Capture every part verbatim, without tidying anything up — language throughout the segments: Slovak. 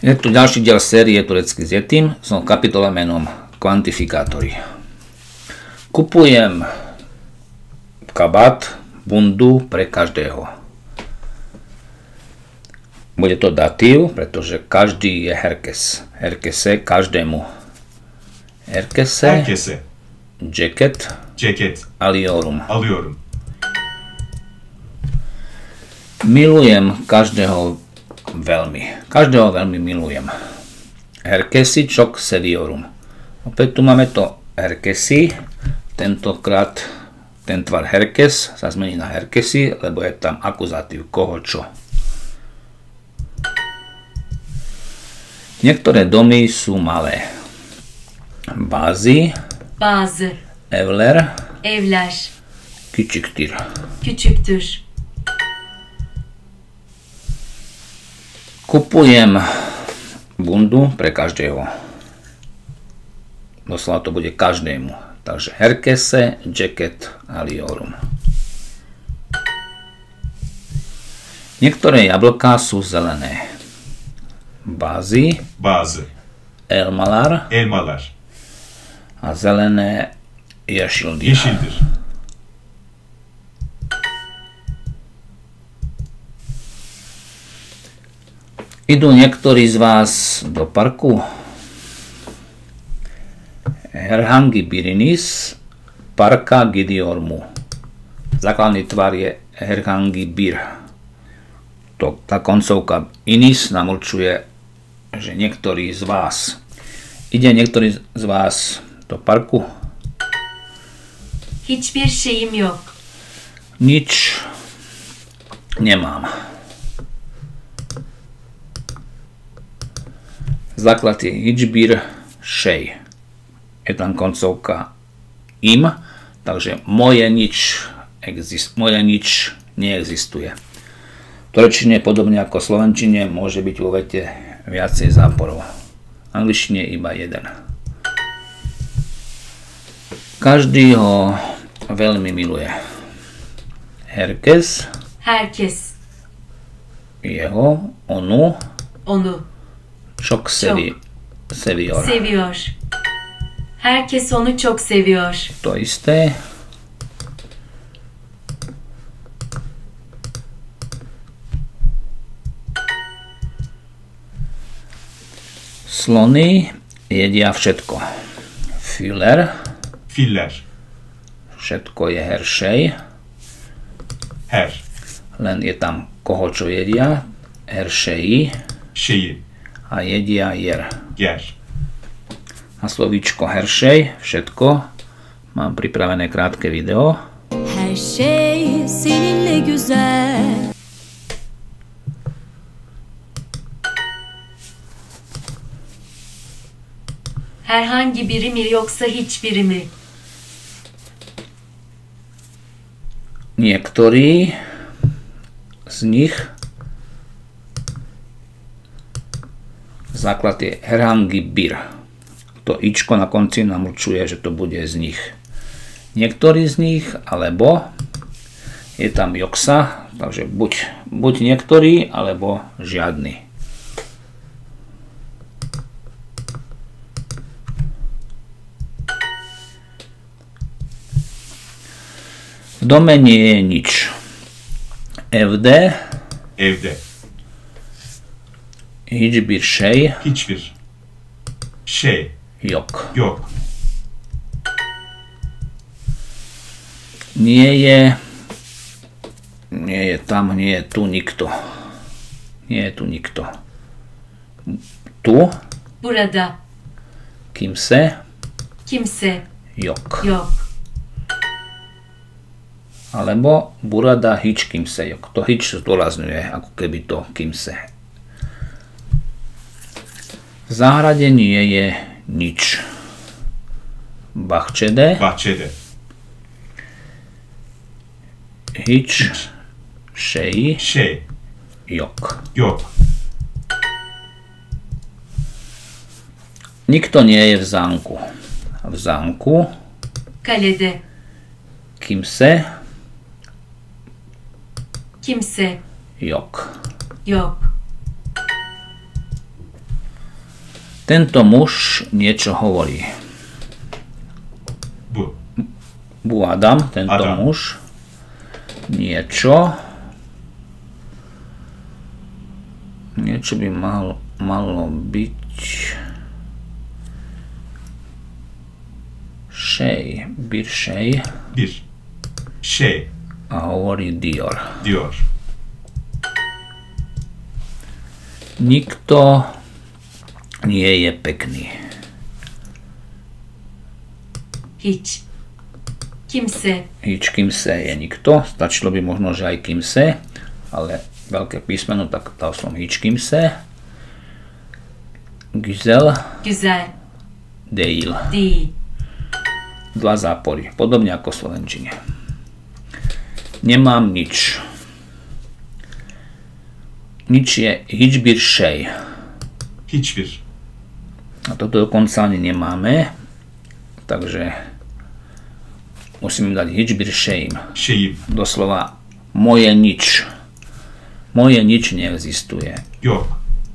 Je tu ďalší diel série Turecky s Yetim. Som v kapitole menom Kvantifikátory. Kupujem kabát, bundu pre každého. Bude to datív, pretože každý je Herkes. Herkese každému. Herkese, Herkese ceket, ceket alıyorum. alıyorum. Milujem každého veľmi. Každého veľmi milujem. Herkesi çok seviyorum. Opäť tu máme to herkesi. Tentokrát ten tvar herkes sa zmení na herkesi, lebo je tam akuzatív koho čo. Niektoré domy sú malé. Bazı, Bazı evler, evler küçüktür. küçüktür. Kupujem bundu pre každého. Doslova to bude každému. Takže herkese, ceket, alıyorum. Niektoré jablká sú zelené. Bazı, Bazı elmalar elmalar a zelené yeşildir. yeşildir. Idú niektorí z vás do parku? Herhangi birinis, parka gidiormu. Základný tvar je herhangi bir. To, tá koncovka inis nám určuje, že niektorí z vás. Ide niektorý z vás do parku? Hiçbir şeyim yok. Nič nemám. Základ je hičbir šej. Je tam koncovka im, takže moje nič, exist, moje nič neexistuje. V turečtine, podobne ako v slovenčine, môže byť vo vete viacej záporov. V angličtine iba jeden. Každý ho veľmi miluje. Herkes, Herkes jeho, onu, onu çok sevi, seviyor. seviyor. Herkes onu çok seviyor. To isté. Slony jedia všetko. Filler, Filler všetko je heršej. her Len je tam koho čo jedia. Heršeji şeyi a jedia jer. yer. Na slovíčko heršej, všetko. Mám pripravené krátke video. Her şey seninle güzel. Herhangi biri mi yoksa hiçbiri mi? Niektorí z nich. Základ je herhangi bir. To ičko na konci nám určuje, že to bude z nich. Niektorí z nich, alebo je tam joksa, takže buď, buď niektorí, alebo žiadny. V dome nie je nič. Evde, Evde hiçbir şey hiçbir şey yok. yok. Nie je, nie je tam, nie je tu nikto. Nie je tu nikto. Tu, Burada kimse, kimse yok. yok. Alebo burada hiç kimse yok. To hiç zdôrazňuje, ako keby to kimse. V záhrade nie je nič. Bahçede Bahçede hiç şey şey yok. yok. Nikto nie je v zámku. V zámku Kalede kimse kimse yok. yok. Tento muž niečo hovorí. Bu. Bu Adam, tento Adam. muž niečo niečo by mal, malo byť şey, bir şey Bir şey a hovorí diyor. diyor. Nikto nie je pekný. Hiç. Kimse. Hič kimse je nikto, stačilo by možno, že aj kimse, ale veľké písmeno, tak dal som hič kimse. Güzel, Güzel. değil. Değil. Dva zápory, podobne ako v slovenčine. Nemám nič. Nič je hiçbir şey. Hiçbir. A toto dokonca ani nemáme, takže musím dať hiçbir şeyim. Şeyim. Doslova moje nič. Moje nič neexistuje. Yok.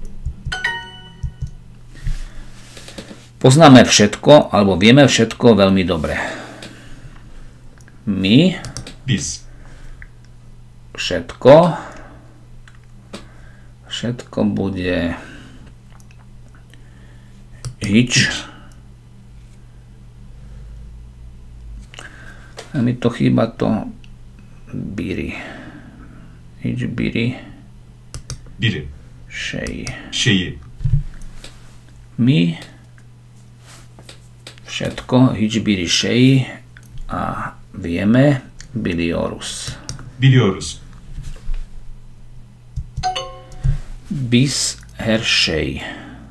Poznáme všetko, alebo vieme všetko veľmi dobre. My Biz. všetko všetko bude hič. A mi to chýba to biri. Hiç biri Biri. şey. Şeyi. My všetko hiç biri şey a vieme biliyoruz. Biliyoruz. Biz her şey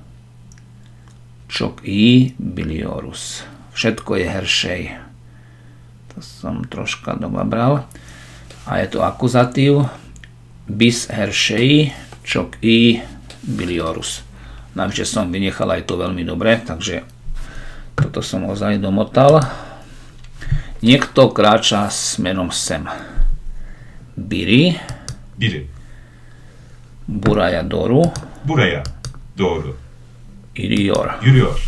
çok iyi biliyoruz. Všetko je her şey. To som troška dobabral. A je to akuzatív. Biz her şey çok iyi biliyoruz. Navyše som vynechal aj to veľmi dobre, takže toto som ozaj domotal. Niekto kráča smerom sem. Biri Biri. buraya doğru Buraya doğru gidiyor. yürüyor.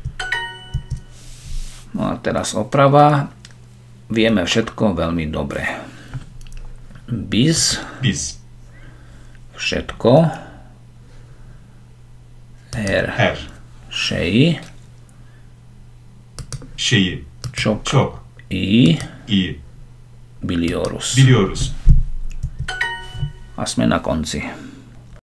No a teraz oprava. Vieme všetko veľmi dobre. Biz Biz. všetko her Her şey şeyi çok çok iyi iyi biliyoruz. biliyoruz. A sme na konci.